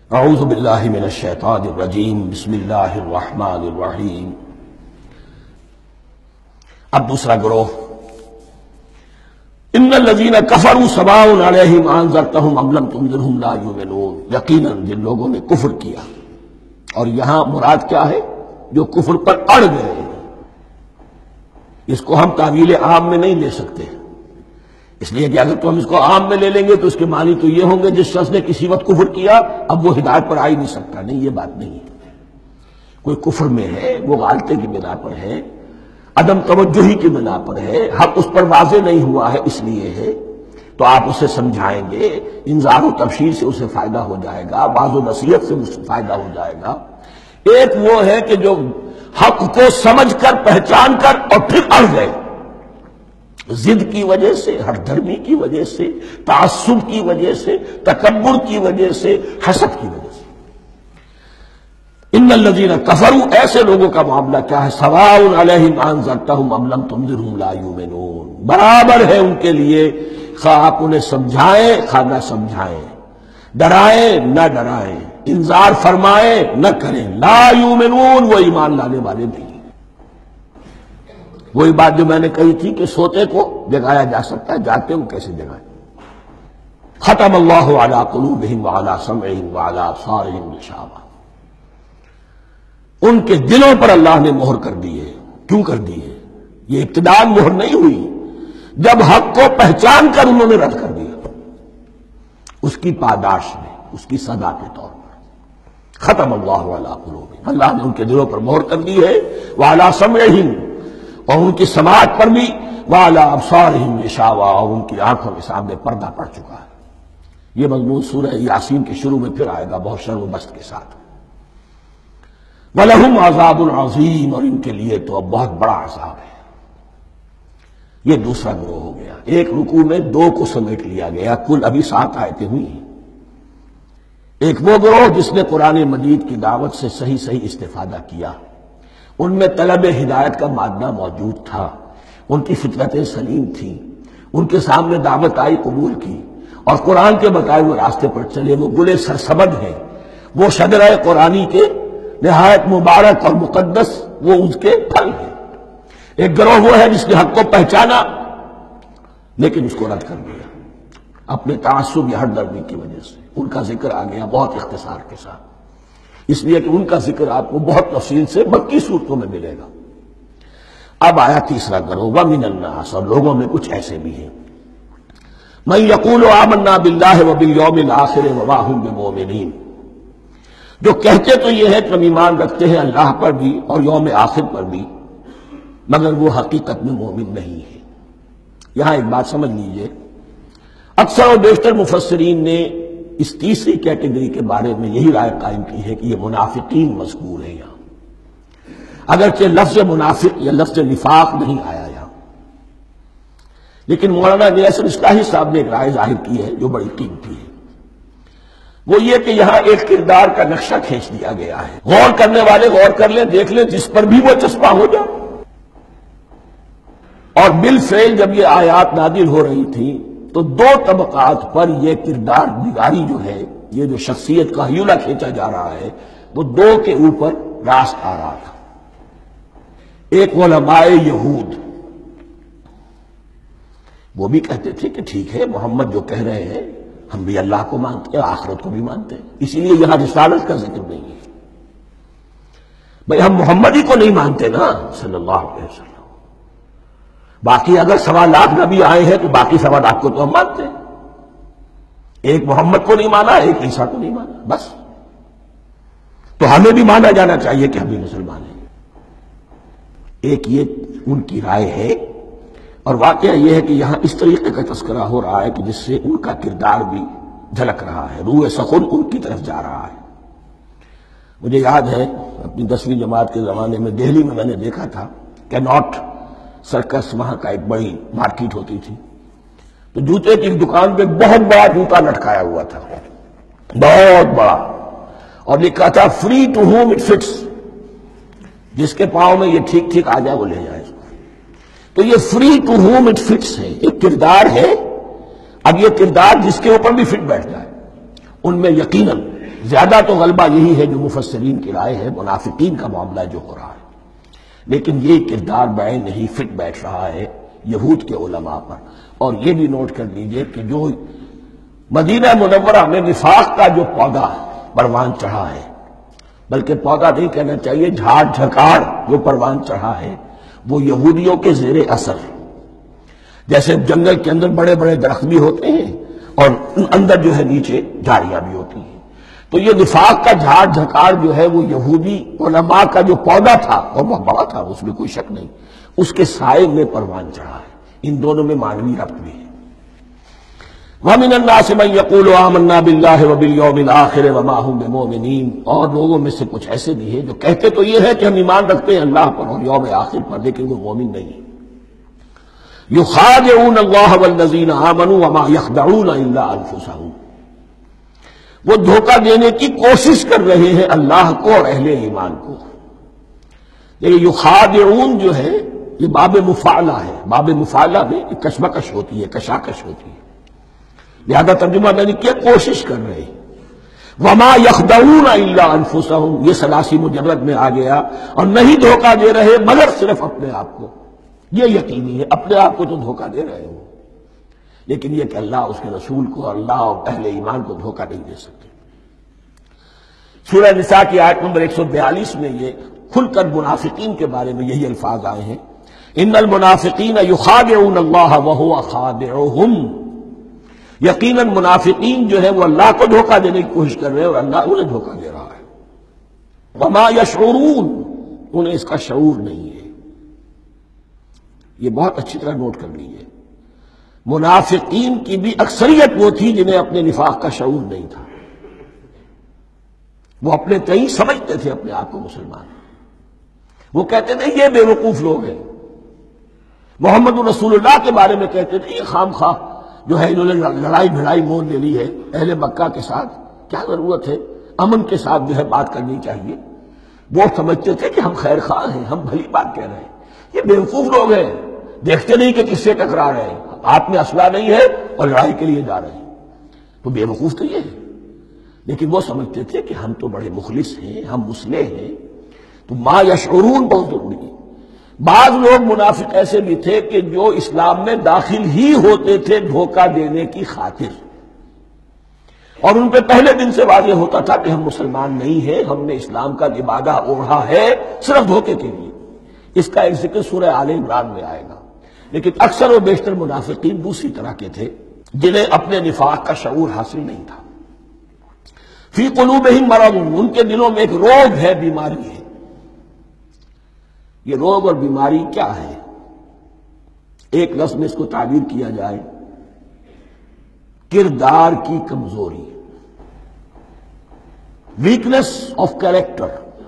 اعوذ باللہ من الشیطان الرجیم بسم اللہ الرحمن الرحیم۔ اب دوسرا گروہ، ان الذین کفروا سواء علیہم انذرتہم ام لم تنذرہم لا یؤمنون، یقیناً جن لوگوں نے کفر کیا، اور یہاں مراد کیا ہے؟ جو کفر پر اڑ گئے ہیں۔ اس کو ہم تعویل عام میں نہیں لے سکتے، اس لیے کہ اگر تو ہم اس کو عام میں لے لیں گے تو اس کے معنی تو یہ ہوں گے جس شخص نے کسی وقت کفر کیا اب وہ ہدایت پر آ ہی نہیں سکتا۔ نہیں، یہ بات نہیں ہے۔ کوئی کفر میں ہے، وہ غالطے کی بنا پر ہے، عدم توجہی کی بنا پر ہے، حق اس پر واضح نہیں ہوا ہے اس لیے ہے، تو آپ اسے سمجھائیں گے، انذار و تبشیر سے اسے فائدہ ہو جائے گا، واعظ و نصیحت سے اسے فائدہ ہو جائے گا۔ ایک وہ ہے کہ جو حق کو سمجھ کر پہچان کر اور پھر اڑ گئے، ضد کی وجہ سے، ہر دھرمی کی وجہ سے، تعصب کی وجہ سے، تکبر کی وجہ سے، حسد کی وجہ سے۔ ان الذین کفروا، ایسے لوگوں کا معاملہ کیا ہے؟ سواء علیہم انذرتہم ام لم تنذرہم لا یؤمنون، برابر ہے ان کے لیے، خواہ آپ انہیں سمجھائیں خواہ نہ سمجھائیں، ڈرائیں نہ ڈرائیں، انذار فرمائیں نہ کریں، لا یؤمنون، وہ ایمان لانے والے نہیں۔ وہی بات جو میں نے کہی تھی کہ سوتے کو جگایا جا سکتا ہے، جاتے کو کیسے جگائیں؟ ختم اللہ علی قلوبہم وعلی سمعہم وعلی ابصارہم غشاوہ، ان کے دلوں پر اللہ نے مہر کر دی ہے۔ کیوں کر دی ہے؟ یہ ابتداء مہر نہیں ہوئی، جب حق کو پہچان کر انہوں نے رد کر دیا، اس کی پاداش میں، اس کی سزا کے طور پر۔ ختم اللہ علی قلوبہم، اللہ نے ان کے دلوں پر مہر کر دی ہے، وعلی سمعہم، اور ان کی سماعت پر بھی، وعلی ابصارہم غشاوہ، اور ان کی آنکھوں کے سامنے پردہ پڑ چکا ہے۔ یہ مضمون سورہ یاسین کے شروع میں پھر آئے گا بہت شرم و بست کے ساتھ۔ وَلَهُمْ عَذَابٌ عَظِيمٌ، اور ان کے لیے تو اب بہت بڑا عذاب ہے۔ یہ دوسرا گروہ ہو گیا، ایک رکوع میں دو کو سمیٹ لیا گیا، کل ابھی 7 آیتیں ہوئی ہیں۔ ایک وہ گروہ جس نے قرآن مجید کی دعوت سے صحیح استفادہ کیا، ان میں طلب ہدایت کا مادہ موجود تھا، ان کی فطرتیں سلیم تھیں، ان کے سامنے دعوت آئی، قبول کی، اور قرآن کے بتائے ہوئے راستے پر چلے۔ وہ گلے سرسبد ہیں، وہ شجرہ قرآنی کے نہایت مبارک اور مقدس، وہ اس کے پھل ہیں۔ ایک گروہ وہ ہے جس نے حق کو پہچانا لیکن اس کو رد کر دیا اپنے تعصب یا ہردردی کی وجہ سے۔ ان کا ذکر آ گیا بہت اختصار کے ساتھ، اس لیے کہ ان کا ذکر آپ کو بہت تفصیل سے مکی صورتوں میں ملے گا۔ اب آیا تیسرا گروہ، وَمِنَ النَّاسِ، اور لوگوں میں کچھ ایسے بھی ہیں، مَن يَقُولُ آمَنَّا بِاللَّهِ وَبِالْيَوْمِ الْآخِرِ وَمَا هُمْ بِمُؤْمِنِينَ، جو کہتے تو یہ ہے کہ ہم ایمان رکھتے ہیں اللہ پر بھی اور یوم آخر پر بھی، مگر وہ حقیقت میں مومن نہیں ہے۔ یہاں ایک بات سمجھ لیجئے، اکثر اور بیشتر مفسرین نے اس تیسری کیٹیگری کے بارے میں یہی رائے قائم کی ہے کہ یہ منافقین مذکور ہیں یہاں، اگرچہ لفظ منافق یا لفظ نفاق نہیں آیا یہاں، لیکن مولانا نیاصر اصلاحی صاحب نے ایک رائے ظاہر کی ہے جو بڑی قیمتی ہے۔ وہ یہ کہ یہاں ایک کردار کا نقشہ کھینچ دیا گیا ہے، غور کرنے والے غور کر لیں، دیکھ لیں، جس پر بھی وہ چسپاں ہو جائے۔ اور بالفعل جب یہ آیات نازل ہو رہی تھی تو دو طبقات پر یہ کردار نگاری جو ہے، یہ جو شخصیت کا ہیولہ کھینچا جا رہا ہے، وہ دو کے اوپر راست آ رہا تھا۔ ایک علماء یہود، وہ بھی کہتے تھے کہ ٹھیک ہے، محمد جو کہہ رہے ہیں ہم بھی اللہ کو مانتے ہیں، آخرت کو بھی مانتے ہیں، اسی لیے یہاں رسالت کا ذکر نہیں ہے۔ بھئی ہم محمد ہی کو نہیں مانتے نا صلی اللہ علیہ وسلم، باقی اگر 1.25 لاکھ نبی آئے ہیں تو باقی 1.25 لاکھ کو تو ہم مانتے ہیں، ایک محمد کو نہیں مانا، ایک عیسیٰ کو نہیں مانا، بس۔ تو ہمیں بھی مانا جانا چاہیے کہ ہم بھی مسلمان ہیں۔ ایک یہ ان کی رائے ہے، اور واقعہ یہ ہے کہ یہاں اس طریقے کا تذکرہ ہو رہا ہے کہ جس سے ان کا کردار بھی جھلک رہا ہے، روح سخن ان کی طرف جا رہا ہے۔ مجھے یاد ہے اپنی 10ویں جماعت کے زمانے میں دہلی میں نے دیکھا تھا کیناٹ سرکس، وہاں کا ایک بڑی مارکیٹ ہوتی تھی، تو جوتے کی دکان پہ بہت بڑا جوتا لٹکایا ہوا تھا، بہت بڑا، اور لکھا تھا free to home it fits, جس کے پاؤں میں یہ ٹھیک ٹھیک آ جائے وہ لے جائے۔ تو یہ free to home it fits ہے، ایک کردار ہے۔ اب یہ کردار جس کے اوپر بھی فٹ بیٹھ جائے، ان میں یقیناً زیادہ تو غلبہ یہی ہے جو مفسرین کی رائے ہے، منافقین کا معاملہ جو ہو رہا ہے، لیکن یہ کردار بعین نہیں فٹ بیٹھ رہا ہے یہود کے علماء پر۔ اور یہ بھی نوٹ کر لیجئے کہ جو مدینہ منورہ میں نفاق کا جو پودا پروان چڑھا ہے، بلکہ پودا نہیں کہنا چاہیے، جھاڑ جھکاڑ جو پروان چڑھا ہے، وہ یہودیوں کے زیر اثر، جیسے جنگل کے اندر بڑے بڑے درخت بھی ہوتے ہیں اور اندر جو ہے نیچے جھاڑیاں بھی ہوتی ہیں، تو یہ نفاق کا جھاڑ جھکاڑ جو ہے وہ یہودی علماء کا جو پودا تھا اور بہت بڑا تھا، اس میں کوئی شک نہیں، اس کے سائے میں پروان چڑھا ہے۔ ان دونوں میں معنوی ربط بھی ہے۔ وَمِنَ النَّاسِ مَن يَقُولُ آمَنَّا بِاللَّهِ وَبِالْيَوْمِ الْآخِرِ وَمَا هُمْ بِمُؤْمِنِينَ، اور لوگوں میں سے کچھ ایسے بھی ہیں جو کہتے تو یہ ہے کہ ہم ایمان رکھتے ہیں اللہ پر اور یوم آخر پر، لیکن وہ مومن نہیں ہیں۔ يُخَادِعُونَ اللَّهَ وَالَّذِينَ آمَنُوا وَمَا يَخْدَعُونَ إِلَّا أَنفُسَهُمْ، وہ دھوکہ دینے کی کوشش کر رہے ہیں اللہ کو اور اہل ایمان کو۔ یہ یخادعون جو ہے یہ باب مفعلہ ہے، باب مفعلہ میں کشمکش ہوتی ہے، کشاکش ہوتی ہے، لہذا ترجمہ میں نے کیا، کوشش کر رہے ہیں۔ وما يخدعون الا انفسهم، یہ ثلاثی مجرد میں آ گیا، اور نہیں دھوکہ دے رہے مگر صرف اپنے آپ کو۔ یہ یقینی ہے اپنے آپ کو تو دھوکہ دے رہے ہو، لیکن یہ کہ اللہ اس کے رسول کو، اللہ اور اہل ایمان کو دھوکہ نہیں دے سکتے۔ سورہ نساء کی آیت نمبر 142 میں یہ کھل کر منافقین کے بارے میں یہی الفاظ آئے ہیں، ان المنافقین یخادعون اللہ وہو خادعہم، یقیناً منافقین جو ہے وہ اللہ کو دھوکہ دینے کی کوشش کر رہے ہیں اور اللہ انہیں دھوکہ دے رہا ہے۔ وما یشعرون، انہیں اس کا شعور نہیں ہے۔ یہ بہت اچھی طرح نوٹ کر لیجیے، منافقین کی بھی اکثریت وہ تھی جنہیں اپنے نفاق کا شعور نہیں تھا، وہ اپنے تئیں سمجھتے تھے اپنے آپ کو مسلمان، وہ کہتے تھے یہ بے وقوف لوگ ہیں، محمد رسول اللہ کے بارے میں کہتے تھے یہ خام خواہ جو ہے انہوں نے لڑائی بھڑائی مول لے لی ہے اہل مکہ کے ساتھ، کیا ضرورت ہے، امن کے ساتھ جو ہے بات کرنی چاہیے۔ وہ سمجھتے تھے کہ ہم خیر خواہ ہیں، ہم بھلی بات کہہ رہے ہیں، یہ بیوقوف لوگ ہیں، دیکھتے نہیں کہ کس سے ٹکرا رہے ہیں، ہاتھ میں اسلحہ نہیں ہے اور لڑائی کے لیے جا رہے ہیں، تو بیوقوف تو یہ ہے۔ لیکن وہ سمجھتے تھے کہ ہم تو بڑے مخلص ہیں، ہم مصلح ہیں، تو ما یشعرون بہت ضروری ہے۔ بعض لوگ منافق ایسے بھی تھے کہ جو اسلام میں داخل ہی ہوتے تھے دھوکہ دینے کی خاطر، اور ان پہ پہلے دن سے واضح ہوتا تھا کہ ہم مسلمان نہیں ہیں، ہم نے اسلام کا لبادہ اوڑھا ہے صرف دھوکے کے لیے۔ اس کا ایک ذکر سورہ آل عمران میں آئے گا، لیکن اکثر و بیشتر منافقین دوسری طرح کے تھے جنہیں اپنے نفاق کا شعور حاصل نہیں تھا۔ فی قلوبہم مرض، ان کے دلوں میں ایک روگ ہے، بیماری ہے۔ یہ روگ اور بیماری کیا ہے؟ ایک لفظ میں اس کو تعبیر کیا جائے، کردار کی کمزوری، ویکنس آف کیریکٹر۔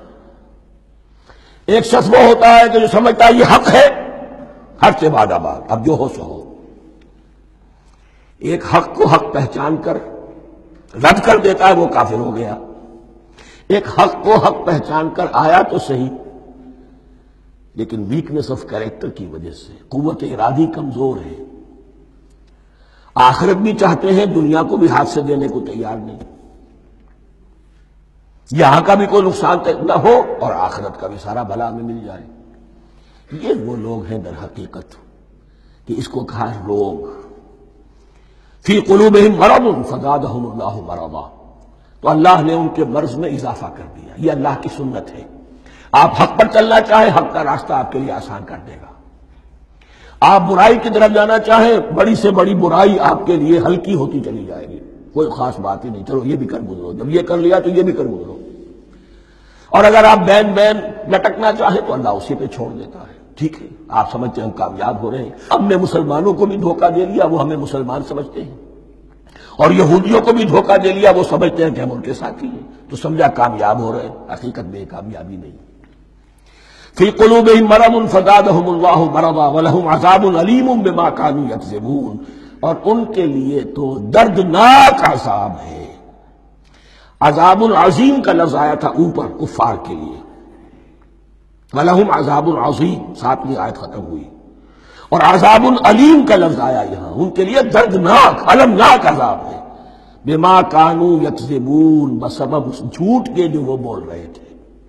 ایک شخص وہ ہوتا ہے کہ جو سمجھتا ہے یہ حق ہے، حق سے بعد آباد، اب جو ہو سو ہو۔ ایک حق کو حق پہچان کر رد کر دیتا ہے، وہ کافر ہو گیا۔ ایک حق کو حق پہچان کر آیا تو صحیح، لیکن ویکنس آف کیریکٹر کی وجہ سے قوت ارادی کمزور ہے، آخرت بھی چاہتے ہیں، دنیا کو بھی ہاتھ سے دینے کو تیار نہیں، یہاں کا بھی کوئی نقصان نہ ہو اور آخرت کا بھی سارا بھلا ہمیں مل جائے۔ یہ وہ لوگ ہیں در حقیقت کہ اس کو کہا روگ۔ فی قلوبہم مرض فزادہم اللہ مرضا، تو اللہ نے ان کے مرض میں اضافہ کر دیا۔ یہ اللہ کی سنت ہے، آپ حق پر چلنا چاہیں حق کا راستہ آپ کے لیے آسان کر دے گا، آپ برائی کی طرف جانا چاہیں بڑی سے بڑی برائی آپ کے لیے ہلکی ہوتی چلی جائے گی، کوئی خاص بات ہی نہیں، چلو یہ بھی کر گزرو، جب یہ کر لیا تو یہ بھی کر گزرو۔ اور اگر آپ بین بین لٹکنا چاہیں تو اللہ اسی پہ چھوڑ دیتا ہے، ٹھیک ہے آپ سمجھتے ہیں ہم کامیاب ہو رہے ہیں، ہم نے مسلمانوں کو بھی دھوکہ دے لیا، وہ ہمیں مسلمان سمجھتے ہیں، اور یہودیوں کو بھی دھوکہ دے لیا، وہ سمجھتے ہیں کہ ہم ان کے ساتھی ہیں، تو سمجھا کامیاب ہو رہے ہیں، حقیقت میں کامیابی نہیں۔ فی قلوبہم مرض فزادہم اللہ مرضا ولہم عذاب علیم بما کانوا یکذبون، اور ان کے لیے تو دردناک عذاب ہے۔ عذاب العظیم کا لفظ آیا تھا اوپر کفار کے لیے، وَلَهُمْ عَذَابٌ عَظِيمٌ، ساتویں آیت ختم ہوئی، اور عذاب علیم کا لفظ آیا یہاں، ان کے لیے دردناک المناک عذاب ہے۔ بما کانوا یکذبون، بسبب اس جھوٹ کے جو وہ بول رہے تھے۔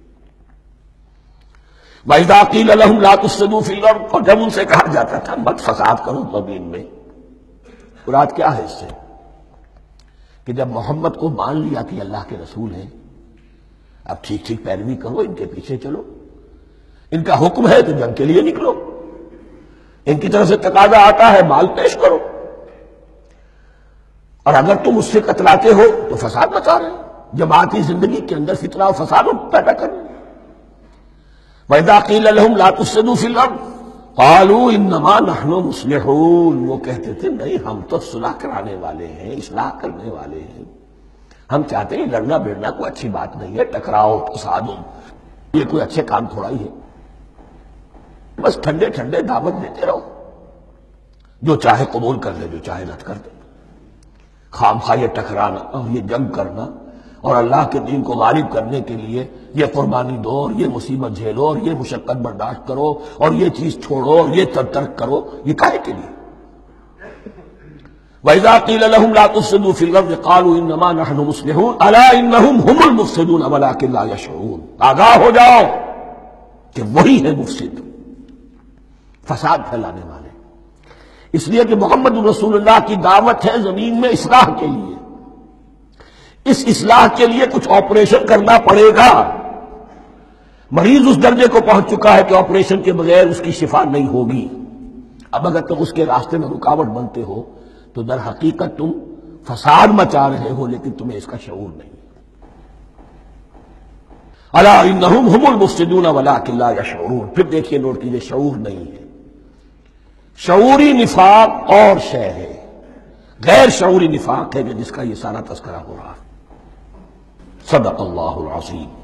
وَإِذَا قِيلَ لَهُمْ لَا تُفْسِدُوا فِي الْأَرْضِ، اور جب ان سے کہا جاتا تھا مت فساد کرو زمین میں۔ مراد کیا ہے اس سے؟ کہ جب محمد کو مان لیا کہ اللہ کے رسول ہیں، اب ٹھیک ٹھیک پیروی کرو، ان کے پیچھے چلو، ان کا حکم ہے تو جنگ کے لیے نکلو، ان کی طرف سے تقاضا آتا ہے مال پیش کرو، اور اگر تم اس سے کتراتے ہو تو فساد مچا رہے ہو، جماعتی زندگی کے اندر فتنہ و فساد پیدا کر رہے ہیں۔ وَإِذَا قِيلَ لَهُمْ لَا تُفْسِدُوا فِي الْأَرْضِ قَالُوا إِنَّمَا نَحْنُ مُصْلِحُونَ، وہ کہتے تھے نہیں ہم تو صلح کرانے والے ہیں، اصلاح کرنے والے ہیں، ہم چاہتے ہیں لڑنا بیڑنا کوئی اچھی بات نہیں ہے، ٹکراؤ تصادم یہ کوئی اچھے کام تھوڑا ہی ہے، بس ٹھنڈے ٹھنڈے دعوت دیتے رہو، جو چاہے قبول کر لے جو چاہے رد کر دے، خام خواہ یہ ٹکرانا اور یہ جنگ کرنا اور اللہ کے دین کو غالب کرنے کے لیے یہ قربانی دو اور یہ مصیبت جھیلو اور یہ مشقت برداشت کرو اور یہ چیز چھوڑو اور یہ ترک کرو، یہ کاہے کے لیے؟ وَإِذَا قِيلَ لَهُمْ لَا تُفْسِدُوا فِي الْأَرْضِ قَالُوا إِنَّمَا نَحْنُ مُصْلِحُونَ أَلَا إِنَّهُمْ هُمُ الْمُفْسِدُونَ وَلَٰكِن لَّا يَشْعُرُونَ، آگاہ ہو جاؤ کہ وہی ہے مفسد، فساد پھیلانے والے، اس لیے کہ محمد رسول اللہ کی دعوت ہے زمین میں اصلاح کے لیے، اس اصلاح کے لیے کچھ آپریشن کرنا پڑے گا، مریض اس درجے کو پہنچ چکا ہے کہ آپریشن کے بغیر اس کی شفا نہیں ہوگی، اب اگر تم اس کے راستے میں رکاوٹ بنتے ہو تو در حقیقت تم فساد مچا رہے ہو لیکن تمہیں اس کا شعور نہیں۔ الا انہم هم المفسدون ولکن لا یشعرون، پھر دیکھیے نوٹ کیجیے شعور نہیں ہے، شعوری نفاق اور شے ہے، غیر شعوری نفاق ہے کہ جس کا یہ سارا تذکرہ ہو رہا ہے۔ صدق اللہ العظیم۔